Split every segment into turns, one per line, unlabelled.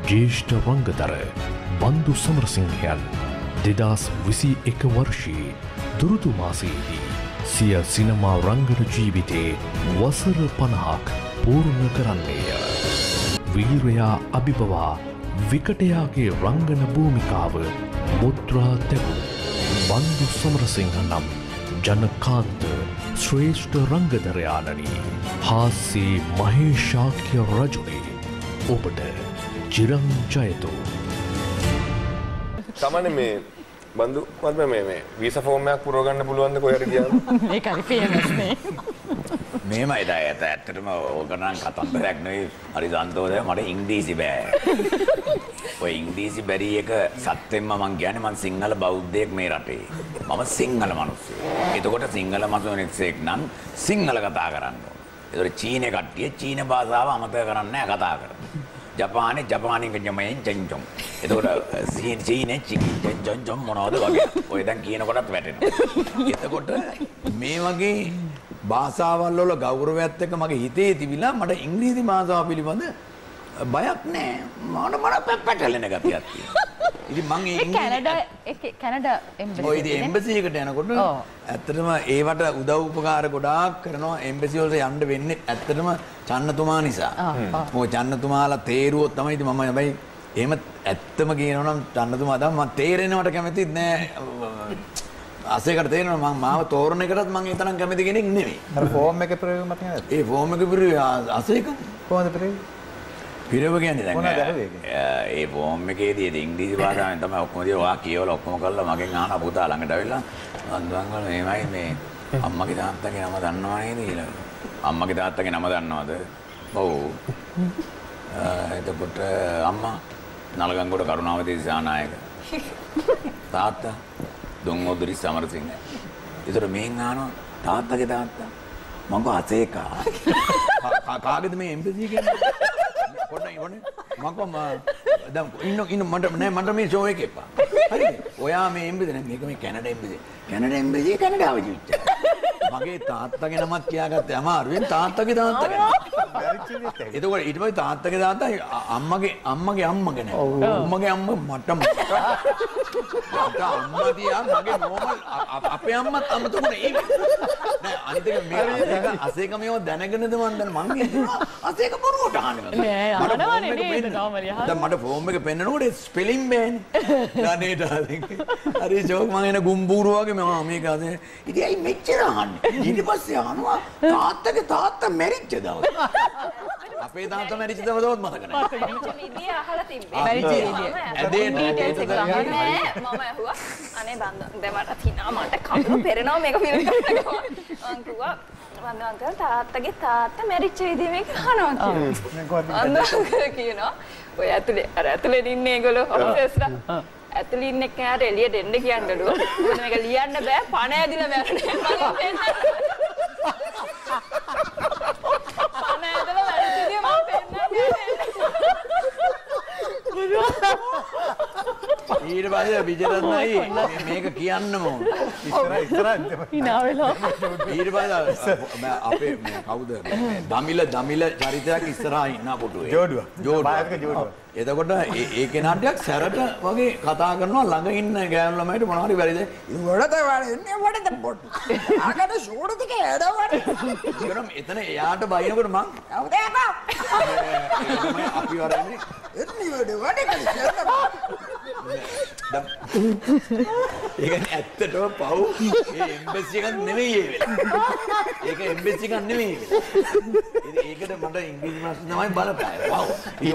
ජ්‍යෙෂ්ඨ රංගදර බන්දු සමරසිංහයන් 2021 වර්ෂයේ දුරුදු මාසයේදී සිය සිනමා රංගන ජීවිතයේ වසර 50ක් පූර්ණ කරන්නේය. වීරයා අභිබවා විකටයාගේ රංගන භූමිකාව මුද්‍රා තැබූ බන්දු සමරසිංහ නම් ජනකාන්ත ශ්‍රේෂ්ඨ රංගදරයාණනි, හාස්‍යයේ මහේශාක්‍ය රජුනි, ඔබට චිරං ජයතු.
තමන්නේ මේ බන්දු මම මේ වීසා ෆෝම් එකක් පුරව ගන්න පුළුවන්ද කොහෙට ගියාම?
ඒක හරි ෆේමස් නේ.
මේමයි දා ඇත්තටම ඕක නම් කතන්දරයක් නෙවෙයි. හරි සන්තෝෂයි මට ඉංග්‍රීසි බෑ. ඔය ඉංග්‍රීසි බැරි එක සත්‍යෙන්ම මං කියන්නේ මං සිංහල බෞද්ධයෙක් මේ රටේ. මම සිංහල මිනිස්සෙක්. එතකොට සිංහල මිනිස්සෙක් නම් සිංහල කතා කරන්න ඕන. ඒතකොට චීනේ කට්ටිය චීන භාෂාව අමතක කරන්නේ නැහැ කතා කරන්නේ. ජපානි ගමෙන් ජෙන්ජොම්. එතකොට චීනේ චිකින් ජෙන්ජොම් මොනවද වගේ. ඔය දැන් කියනකොටත් වැටෙනවා. එතකොට මේ වගේ භාෂාවල් වල ගෞරවයත් එක්ක මගේ හිතේ තිබිලා මට ඉංග්‍රීසි භාෂාව පිළිබඳ බයක් නැහැ. මට පැටලෙන ගතියක් තියෙනවා. ඉතින් මම
කැනඩා
එම්බසි එකට යනකොට ඇත්තටම ඒවට උදව් උපකාර ගොඩාක් කරනවා. එම්බසි වලට යන්න වෙන්නේ ඇත්තටම චන්නතුමා නිසා. මොකද චන්නතුමාලා තේරුවොත් තමයි ඉතින් මම හැබැයි එහෙම ඇත්තම කියනවා නම් චන්නතුමා තමයි මම තේරෙනවට කැමතිත් නෑ. අසේකට තේරෙනවා මම මාව තෝරන එකටත් මම ඒ තරම් කැමති කෙනෙක් නෙමෙයි.
අර ෆෝම් එක ප්‍රයෝග මත නේද?
ඒ ෆෝම් එක පිරුවේ අසේක
කොහොමද ප්‍රයෝග?
පිරව කියන්නේ දැන් ඒ ෆෝම් එකේදී ඉංග්‍රීසි භාෂාවෙන් තමයි ඔක්කොම දේ ඔයා කියවලා ඔක්කොම කරලා මගෙන් අහන පුතා ළඟට ඇවිල්ලා අන්දන් වල මේමයි මේ අම්මගේ තාත්තගේ නම දන්නව නේද කියලා. අම්මගේ තාත්තගේ නම දන්නවද? ඔව්. එතකොට අම්මා නලගංගොඩ කරුණාවතී දිසානායක. තාත්තා දොංගොද්දරි සමරසිංහ. ඒතර මෙන් අහනවා තාත්තගේ තාත්තා මම කෝ අසේකා. කාගේද මේ එම්බසි කියන්නේ? පොඩ්ඩක් මම දැන් ඉන්න මට මේ ෂෝ එක එපා. හරිද? ඔයා මේ එම්බසි නේ මේක මේ කැනඩා එම්බසි. කැනඩා එම්බසි කැනඩාව ජීවිත. මගේ තාත්තගේ නමත් කියාගත්තේ අමාරුවෙන් තාත්තගේ තාත්තගේ නම. එතකොට ඊට පස්සේ තාත්තගේ තාත්තා අම්මගේ අම්මගේ නෑ. අම්මගේ අම්මා මට අම්මා තියා මගේ නෝමල් අපේ අම්මත් අම්මතුනේ ඒ නෑ අනිත් එක මේ අසේක මේව දැනගෙනද මන් අසේක බොරුවට අහන්නේ මට ෆෝම් එක පෙන්නනකොට ස්පෙලිං බෑනේ නේ ඩාලින් හරි ජෝක් මම එන ගුම්බූරුව වගේ මම මේක අද ඉතින් ඇයි මෙච්චර අහන්නේ ඊට පස්සේ අහනවා තාත්තගේ තාත්තා මැරිච්ච දවස් අපේ තාත්තා මැරිච්ච දවසවත් මතක නැහැ
විදිය අහලා තිබ්බේ
මැරිච්ච විදිය
මම ඇහුවා අනේ බන්ද දැන් මට තිනා මට කඳුළු පෙරෙනවා මේක ෆිල්ම් කරනකොට මං කිව්වා බන්ද අංකල් තාත්තගේ තාත්තා මැරිච්ච විදිය මේක අහනවා කියලා කියනවා ඔය ඇතුලේ ඉන්නේ ඒගොල්ලෝ ඔෆිසර්ස්ලා ඇතුලේ ඉන්න කෑර එළියට එන්න කියන්නලු මොන මේක ලියන්න බෑ පණ ඇදිලා මැරුණේ පණ ඇදලා වැඩිදී මම පෙන්නන්නේ
ඊට පස්සේ විජයරත්නයි මේක කියන්නම ඕන
ඉස්සරහ
hina වෙලා
ඊට පස්සේ අපේ මේ කවුද දමිල චරිතයක් ඉස්සරහා ඉන්න පුටුවේ ජෝඩුව එතකොට ඒ කෙනාටයක් සැරට වගේ කතා කරනවා ළඟ ඉන්න ගෑනු ළමයිට මොනවා හරි වැරදිද ඉවඩත වැඩන්නේ වඩත පොට් ආකට ෂෝඩ දෙක ඇඩවඩ ඒකනම් එතන එයාට බයිනකොට මං අවදේපා අපි වරන්නේ එන්නේ වැඩ ඒක ඇත්තටම පව් ඒ එම්බසි එකක් නෙමෙයි ඒ වෙලාව ඒක එම්බසි එකක් නෙමෙයි ඒකට මට ඉංග්‍රීසි ප්‍රශ්න තමයි බලපෑය පව්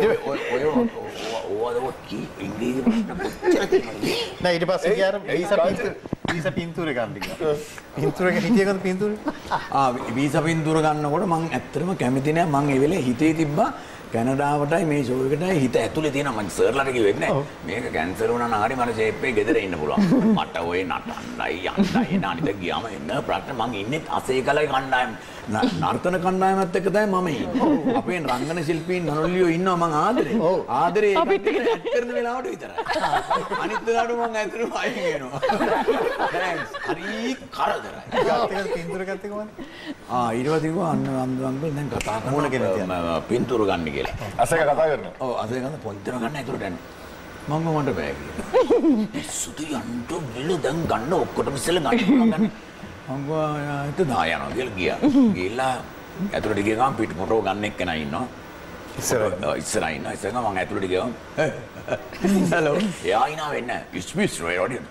ඉංග්‍රීසි
නෑ ඊට පස්සේ ගියාර වීසා පින්තූර ගන්න තිබ්බා. පින්තූර එක හිටියකද පින්තූර?
වීසා පින්තූර ගන්නකොට මම ඇත්තටම කැමති නෑ මම ඒ වෙලේ හිතේ තිබ්බා කැනඩාවටයි මේ ෂෝ එකටයි හිත ඇතුලේ තියෙනවා මම සර්ලාට කිව්වෙත් නෑ මේක කැන්සල් වුණා නම් හරි මට ෂේප් එකේ ගෙදර ඉන්න පුළුවන් මට ඔය නටන්නයි යන්නයි නානිට ගියාම එන්න ප්‍රශ්න මං ඉන්නේ අසේකලයි කණ්ඩායම නර්තන කණ්ඩායමත් එක්ක තමයි මම ඉන්නේ අපේ රංගන ශිල්පීන් නරොල්ලියෝ ඉන්නවා මං ආදරේ ඒකට ඇඩ් කරන වෙලාවට විතරයි අනිත් වෙලාවට මං ඇතුළේ අයින් වෙනවා තෑන්ක්ස් හරි කරදරයි
ගාතක පින්තූර ගත්තේ කොහොමද
ඊට පස්සේ කිව්වා අන්න අංකල් දැන් කතා කරනවා පින්තූර ගන්න කියලා.
අසේක කතා කරනවා.
ඔව් අසේක ගන්න පොන්තර ගන්න ඇතුළට යන්න. මම මට බෑ කියලා. සුදු යන්ට මෙල දැන් ගන්න ඔක්කොටම ඉස්සෙල්ලා ගන්න. මම හිත දා යනවා කියලා ගියා. ගිහලා ඇතුළට ගිය ගමන් පිට ෆොටෝ ගන්න එක්කෙනා ඉන්නවා. ඉස්සරහින් ඉන්නවා. ඉස්සරහ මම ඇතුළට ගියා. hello. එයා ඉනා වෙන්න. ඉස්මිස් රොයඩින්.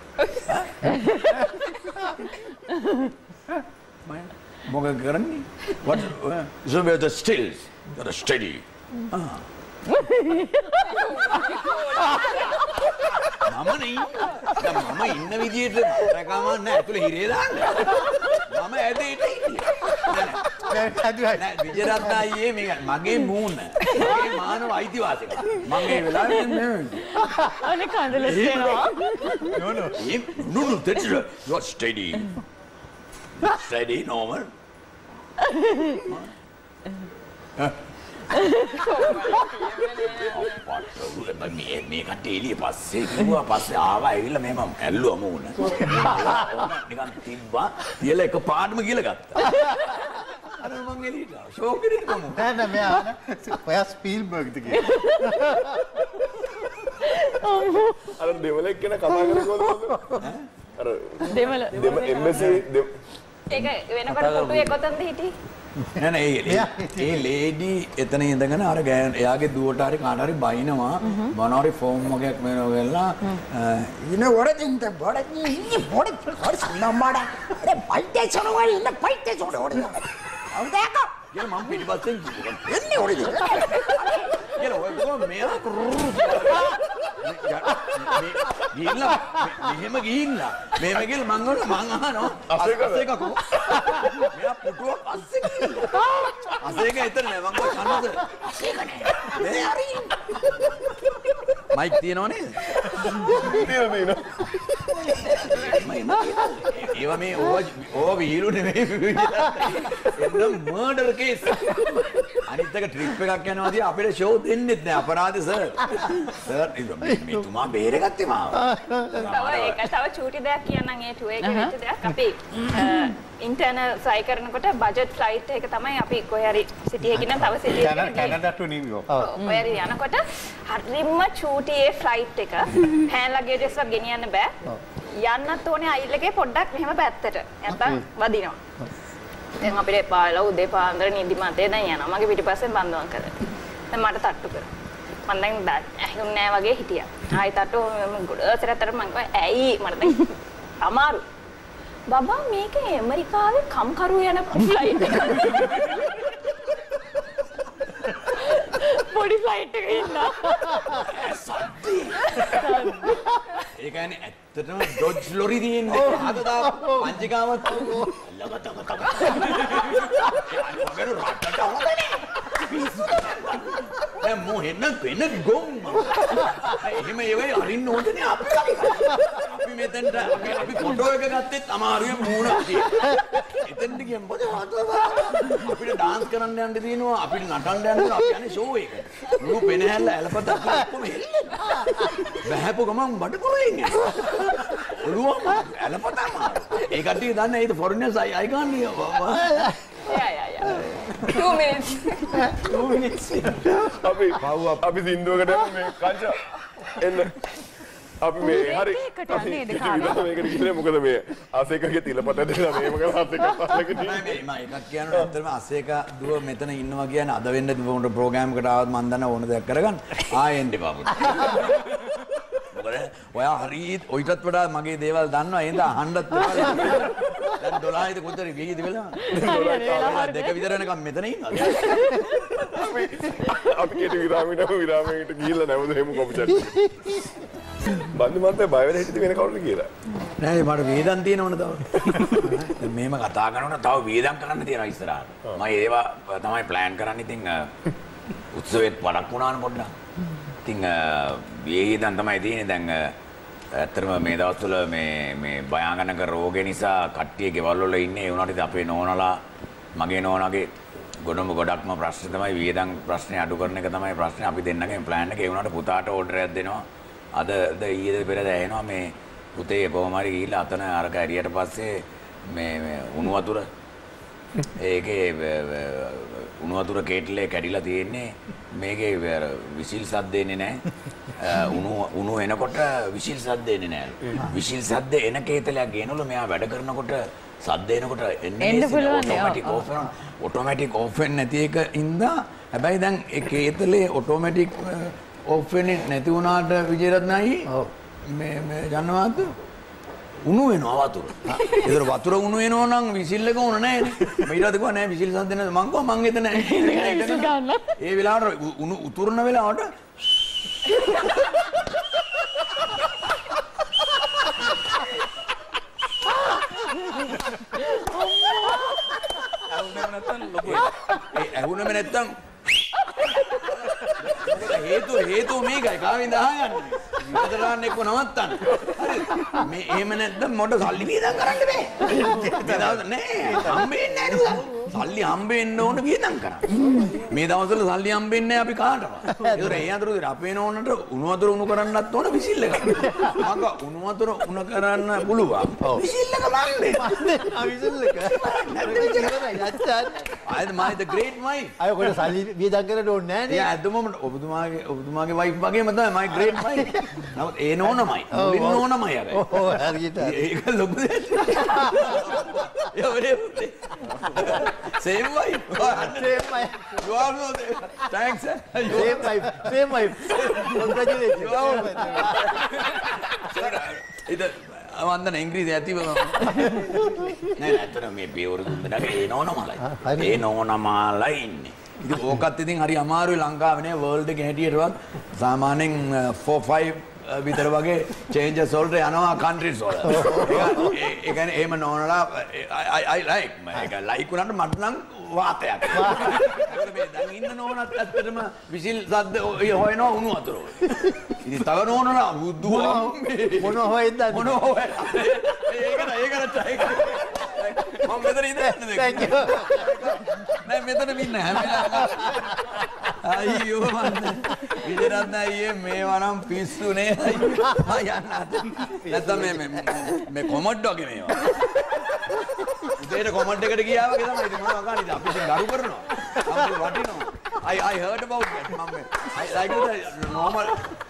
මොකද කරන්නේ? What? So we are the stills. The steady. මම ඉන්න විදියට රකමන්න ඇතුළේ හිරේ දාන්න. මම ඇදේට හිටියා. විජයරත්න අයියේ මගේ මූණ. මගේ මානව අයිතිවාසිකම්. මම මේ වෙලාවේ
අනේ කඳලස් වෙනවා.
No, that's you are steady. Steady, normal. මේ කට්ටිය එළිය පස්සේ කිව්වා පස්සේ ආවා ඇවිල්ලා මේ මම ඇල්ලුවා මූණ. නිකන් තිබ්බා කියලා එක පාඩම කියලා ගත්තා. අර මං එළියට ෂෝ කරේ කොහොමද?
නෑ මෙයා ඔයා ස්පීල්බර්ග්ද කියලා.
අර දෙමළෙක් ගැන කතා කරනකොට අර
දෙමළ
එම්බසි
ඒක වෙනකොට ෆොටෝ එක කොතනද හිටියේ?
නෑ ඒ ලේඩි එතන ඉඳගෙන අර එයාගේ දුවට හරි කාට හරි බයිනවා මොනවාරි ෆෝම් එකක් මේනවා වෙලා
ඉන වරදින්ද වරදි බොඩි හරිස් නම්මාඩා අර පයිටේ සොනවල ඉන්න පයිටේ සොනවල අවදාක
කියලා මම පිටිපස්සෙන් කිව්වා
එන්නේ ඔරද
කියලා ඔය කොහොම මෙයා ගිහිල්ලා මෙහෙම ගිහිල්ලා මෙහෙම ගිහලා මං අහනවා අසේක මෙයා පුටුව පස්සේ ගිහිල්ලා අසේක එතන නෑ මං කනද
අසේක නෑ මේ හරි
මයික් තියෙනව නේද
තියෙනවා
ඒවා මේ ඕවා වීලු නෙමෙයි එන්න මර්ඩර් කේස් අනිත් එක ට්‍රිප් එකක් යනවාදී අපිට ෂෝ දෙන්නෙත් නෑ අපරාධේ සර් මේ තුමා බේරගත්තේ මාව
තව චූටි දෙයක් කියන්නම් ඒ ටුවර් එකේ වෙච්ච දෙයක් අපි ඉන්ටර්නල් ෆ්ලයි කරනකොට බජට් ෆ්ලයිට් එක තමයි අපි කොහේ හරි සිටි එකකින් තව සිටි එකකට
කැනඩා ටු නිව්යෝක්.
ඔය හරි යනකොට හරිම චූටි ඒ ෆ්ලයිට් එක හෑන්ඩ් ලගේජස් වත් ගෙනියන්න බෑ. යන්නත් ඕනේ අයිල් එකේ පොඩ්ඩක් මෙහෙම පැත්තට. නැත්තම් වදිනවා. දැන් අපිට එපා වෙලා උදේ පාන්දර නිදි මතේ දැන් යනවා. මගේ පිටිපස්සෙන් බන්දුවක් කරලා. දැන් මට තට්ටු කරා. මම දැන් ඇහුන්නේ නැහැ වගේ හිටියා. ආයි තට්ටු ගොඩසරතර මම කිව්වා ඇයි මට දැන් අමාරු. බබා මේක ඇමරිකාවේ කම්කරු යන ෆ්ලයිට් එක.
පොඩි ෆ්ලයිට් එකක ඉන්නා.
ඒ කියන්නේ ඇත්තටම ඩොජ් ලොරි තියෙන්නේ හදදා පංචිකාවත් ලගතක මගර රටට හොදනේ දැන් මොහෙන්න වෙන ගොම් එහෙම ඒවයි අරින්න ඕනේ අපි මෙතෙන්ට අපි ෆොටෝ එක ගත්තෙත් අමාරුවේ මූණ එතෙන්ට ගියම් පොඩ අපිට ඩාන්ස් කරන්න යන්න තියෙනවා අපිට නටන්න යන්න අපි යන්නේ ෂෝ එක මුළු පෙනහැල්ල ඇලපත ඔක්කොම හෙල්ලෙන්න බහැපු ගමන් බඩ පුරෙන්නේ ඔළුවම ඇලපතම ඒ කට්ටිය දන්නේ ඒත් ෆොරිනර්ස් I can't hear
Yeah. 2 minutes.
2 minutes. අපි සින්දුවකට මේ කංචා එන්න අපි මේ හරි මේකට කියන්නේ මොකද මේ ආසේකගේ තිලපත දෙලා මේව කරලා ආසේක පාලක
නෑ මම එකක් කියනවා ඇත්තටම ආසේක දුව මෙතන ඉන්නවා කියන්නේ අද වෙන්න දුවන ප්‍රෝග්‍රෑම් එකට ආවත් මම දන්න ඕන දෙයක් කරගන්න ආයෙන්න එපා පුතා මොකද ඔයා හරි ඔයිටත් වඩා මගේ දේවල් දන්නවා එහෙනම් අහන්නත් එපා දැන් 12යිද කොතර ගියද වෙලා දෙක විතර වෙනකම් මෙතන ඉන්නවා
අපි කේට විරාමයකට ගිහිල්ලා නැවත එමු කොපිටට බන්දු මන්තේ බය වෙලා හිටියේ වෙන කවුරුද කියලා
නෑ මට වේදන් තියෙනවනේ තව දැන් මේම කතා කරනකොට තව වේදන් කරන්න තියෙනවා ඉස්සරහට මම ඒවා තමයි ප්ලෑන් කරන්නේ ඉතින් උත්සවෙත් වඩක් වුණානේ පොඩ්ඩක් ඉතින් වේදන් තමයි තියෙන්නේ දැන් ඇත්තටම මේ දවස්වල මේ භයානක රෝගේ නිසා කට්ටිය ගෙවල් වල ඉන්නේ ඒ වුණාට අපේ නෝනලා මගේ නෝනාගේ ගොඩක්ම ප්‍රශ්න තමයි වේදන් ප්‍රශ්නේ අඩු කරන එක තමයි ප්‍රශ්නේ අපි දෙන්නගේ ප්ලෑන් එක ඒ වුණාට පුතාට ඕඩර් එකක් දෙනවා අද ඊයේ පෙරේද ඇහෙනවා මේ පුතේ කොහොම හරි ගිහිල්ලා අතන අරක ඇරියට පස්සේ මේ උණු වතුර ඒකේ උණු වතුර කේටලේ කැඩිලා තියෙන්නේ මේකේ විසිල් සද්ද එන්නේ නැහැ. උණු එනකොට විසිල් සද්ද එන්නේ නැහැ. විසිල් සද්ද එන කේතලයක් ගේනවලු මෙයා වැඩ කරනකොට සද්ද එනකොට එන්නේ ඔටෝමැටික් ඔෆ් වෙන්නේ නැති එක ඉඳා හැබැයි දැන් ඒ කේතලේ ඔටෝමැටික් ඔෆ් වෙන්නේ නැති වුණාට විජේරත්නයි මේ ජනවාද උණු වෙනවා වතුර. ඒතර වතුර උණු වෙනවා නම් විසිල් එක ඕන නැහැ නේ. මම ඊට පස්සේ නෑ විසිල් සද්ද නැහැ. මං කිව්වා මං එතන ඒ වෙලාවට උණු උතුරන වෙලාවට ඇහුනම නැත්තම් හේතුව මේකයි කාවින්ද අහගන්නේ. විතරාන්න එක්ක නවත්තන්න. හරි. මේ එහෙම නැත්නම් මොඩ සල්ලි වියදම් කරන්න බෑ. මේ දවස් නෑ හම්බෙන්නේ නෑ නේද? සල්ලි හම්බෙන්න ඕන වියදම් කරන්න. මේ දවස්වල සල්ලි හම්බෙන්නේ නෑ අපි කාටවත්. ඒතර ඒ අතරේ අපේ නෝනට උණු වතුර උණු කරන්නත් ඕන විසිල් එක. මං උණු වතුර උණු කරන්න පුළුවන්. විසිල් එක මන්නේ. විසිල් එක. ආයෙත් මයි ද ග්‍රේට් මයි.
අය කොට සල්ලි වියදම් කරන්න ඕනේ නෑ නේ.
එයා ඇත්තම ඔබතුමාගේ වයිෆ් වගේම තමයි මයි ග්‍රේට් මයි. නමුත් ඒ නෝනමයි. මුලින් නෝනමයි අර. ඔව් හරියට. ඒක ලොකු දෙයක්. Same wife.
Same wife.
You are no. Thanks.
Same wife. Same wife. Congratulations.
You are. Ida වන්දන ඉංග්‍රීසි ඇතිව නෑ ඇත්තට මේ පියවරු දුන්නට ඒ නෝනමලයි. ඒ නෝනමලයි ඉන්නේ. ඉතින් ඕකත් ඉතින් හරි අමාරුයි ලංකාවේ නේ වර්ල්ඩ් එකේ හැටියටවත් සාමාන්‍යයෙන් 4-5 විතර වගේ චේන්ජස් වලට යනවා කන්ට්‍රීස් වල. ඒ කියන්නේ එහෙම නෝනලා I like මේක ලයික් වුණාට මට නම් වාතයක්. ඒකට මේ දැන් ඉන්න නෝනත් ඇත්තටම විසිල් සද්ද හොයනවා උණු වතුර. ඉතින් තව නෝනලා බුදුහා
මොන හොයද්ද
මොන හොයද? ඒකට try කරා. මම මෙතන ඉඳන්නේ.
Thank you.
නෑ මෙතන ඉන්න හැම වෙලාවෙම අයියෝ මන්ද විදරත් අයියේ මේවා නම් පිස්සු නේ අයියෝ යන්න නැත්නම් මේ කොමඩ් වගේ මේවා උදේට කොමඩ් එකට ගියා වගේ තමයි ඉතින් මොනවා කරන්නේ අපි ඉතින් ගරු කරනවා අපි වටිනවා I heard about that මම I like the normal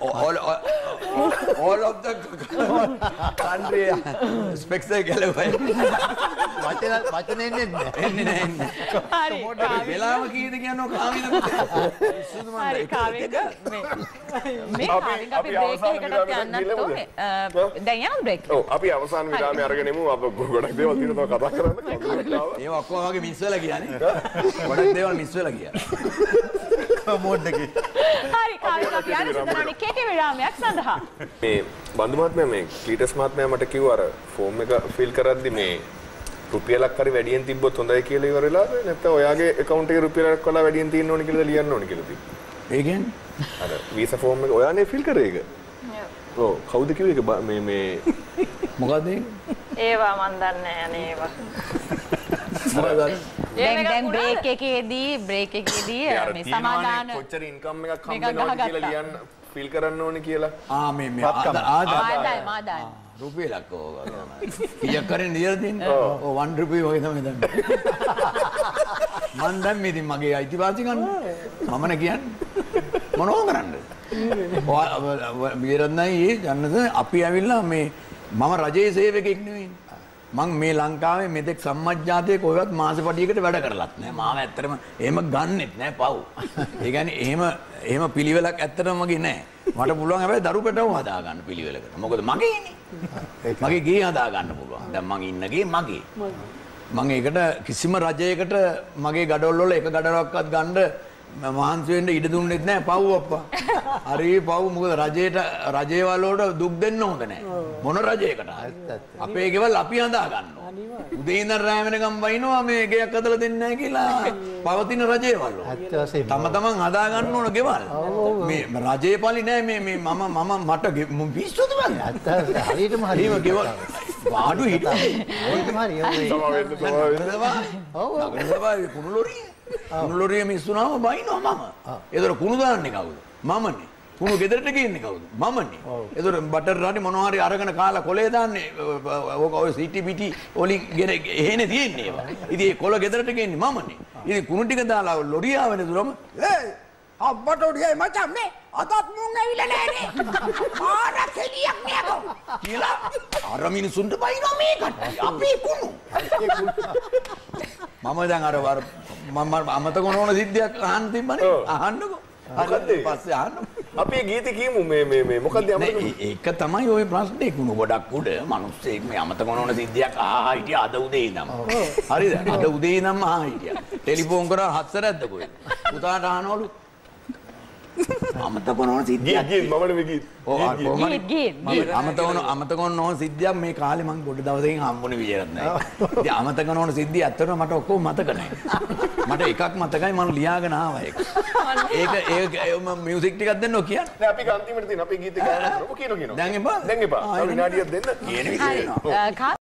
all of the country specs එක ගැලවෙයි
වචන එන්නේ
හරි
වෙලාව කීයද කියනවා කාවිද
හරි කාවින්ද මේ කාවින්ද අපි බ්‍රේක් එකකට යන්නත් ඕනේ දැන් යනවා බ්‍රේක්
ඔව් අපි අවසාන විරාමයේ අරගෙන ඉමු අප ගොඩක් දේවල් තියෙනවා කතා කරන්න
ඒ ඔක්කොම වගේ මිස් වෙලා ගියානේ ගොඩක් දේවල් මිස් වෙලා ගියා
මොඩ් එකේ
හරි කාවින්ද අපි යන්නේ සුදනානි කේකේ විරාමයක් සඳහා
මේ බන්දු මහත්මයා මේ ක්ලීටස් මහත්මයා මට කිව්වා අර ෆෝම් එක ෆිල් කරද්දි මේ රුපියලක් හරි වැඩියෙන් තිබ්බොත් හොඳයි කියලා ඉවර වෙලාද නැත්නම් ඔයාගේ account එකේ රුපියලක් වල වැඩියෙන් තියෙන්න ඕනේ කියලාද ලියන්න ඕනේ කියලා තිබ්බා.
ඒ කියන්නේ
අර වීසා ෆෝම් එක ඔයානේ ෆිල් කරේ ඒක. ඔව් කවුද කිව්වේ ඒක මේ
මොකද
ඒවා මන් දන්නේ නැහැ ඒවා.
දැන් බ්‍රේක් එකේදී මේ සමාදාන
කොච්චර ඉන්කම් එකක් හම්බෙනවද කියලා ලියන්න ෆිල් කරන්න ඕනේ කියලා.
මේ
ආදායම
රුපියලක් ඕක කීයක් කරේ නියර දෙන්නේ ඔව් 1 රුපිය වගේ තමයි දැන් මන් දැන් මේ ඉතින් මගේ අයිතිවාසිකම් මමනේ කියන්නේ මොනව කරන්නද විරත්නයි ජන්නත අපි ඇවිල්ලා මේ මම රජයේ සේවකෙක් නෙවෙයි මං මේ ලංකාවේ මෙතෙක් සම්මජ්ජාතයේ කොහෙවත් මාසෙපටියකට වැඩ කරලත් නෑ මාව ඇත්තටම එහෙම ගන්නෙත් නෑ පව් ඒ කියන්නේ එහෙම පිළිවෙලක් ඇත්තටම මගේ නෑ මට පුළුවන් හැබැයි දරු පැටව හදා ගන්න පිළිවෙලකට මොකද මගේනේ මගේ ගේ හදා ගන්න පුළුවන් දැන් මං ඉන්න ගේ මගේ මං ඒකට කිසිම රජයකට මගේ ගඩොල් වල එක ගඩොලක්වත් ගන්න මහන්සි වෙන්න ඉඩ දුන්නෙත් නෑ පව් අප්පා හරි පව් මොකද රජේවල වලට දුක් දෙන්න හොඳ නෑ මොන රජයකට අපේ ගෙවල් අපි හදා ගන්නවා උදේ ඉඳන් රෑ වෙනකම් වයින්නවා මේ ගෙයක් හදලා දෙන්නේ නැහැ කියලා පවතින රජේවල් වල තම තමන් හදා ගන්න ඕන ගෙවල් මේ රජේ පලි නෑ මේ මම මට පිස්සුද බං
හරියටම හරියම
ගෙවල් වාඩු හිටා
හරියටම හරියම
ඔව් කුණුලොරිය මිස්සුනාම බයිනවා මම. ඒතර කුණු දාන්නේ කවුද? මමනේ. කුණු ගෙදරට ගේන්නේ කවුද? මමනේ. ඒතර බටර් රාටි මොනවා හරි අරගෙන කාලා කොලේ දාන්නේ. ඔය සිටි පිටි වලින් ගෙන එහෙනේ තියෙන්නේ ඒවා. ඉතින් ඒ කොල ගෙදරට ගේන්නේ මමනේ. ඉතින් කුණු ටික දාලා ලොරිය ආවෙන දුරම
අබ්බට ඔඩියයි මචං මේ අදත් මුං ඇවිල්ලා නෑනේ. ආර කෙලියක් නෑකෝ.
කියලා අර මිනිසුන්ට බයිනවා මේකට. අපේ කුණු. මම දැන් අර මම අමතක නොවන සිද්ධියක් අහන්න තිබ්බනේ. අහන්නකෝ.
මොකද්ද?
පස්සේ අහන්න.
අපේ ගීතේ කියමු මේ මොකද්ද අමතක?
ඒක තමයි ওই ප්‍රශ්නේ කුණු ගොඩක් උඩ මිනිස්සෙක් මේ අමතක නොවන සිද්ධියක් අහා හිටියා අද උදේ ඉඳන්. හරිද? අද උදේ ඉඳන්ම අහා හිටියා. ටෙලිෆෝන් කරා හත්සරක්ද කොහෙද? පුතාට අහනවලු අමතක නොවන සිද්ධියක්
ගීත් මමනේ මේ ගීත්.
අමතක නොවන සිද්ධියක් මේ කාලේ මම පොඩි දවසකින් හම්බුනේ විජයරත්න. ඉතින් අමතක නොවන සිද්ධිය ඇත්තටම මට ඔක්කොම මතක නැහැ. මට එකක් මතකයි මම ලියාගෙන ආවා ඒක. ඒක මියුසික් ටිකක් දෙන්නෝ කියන්නේ.
නෑ අපි අන්තිමට තියෙන අපේ ගීතේ ගාන ඔබ කියනවා.
දැන් එපා.
දැන් එපා. විනාඩියක් දෙන්න.
කියන විදිහට.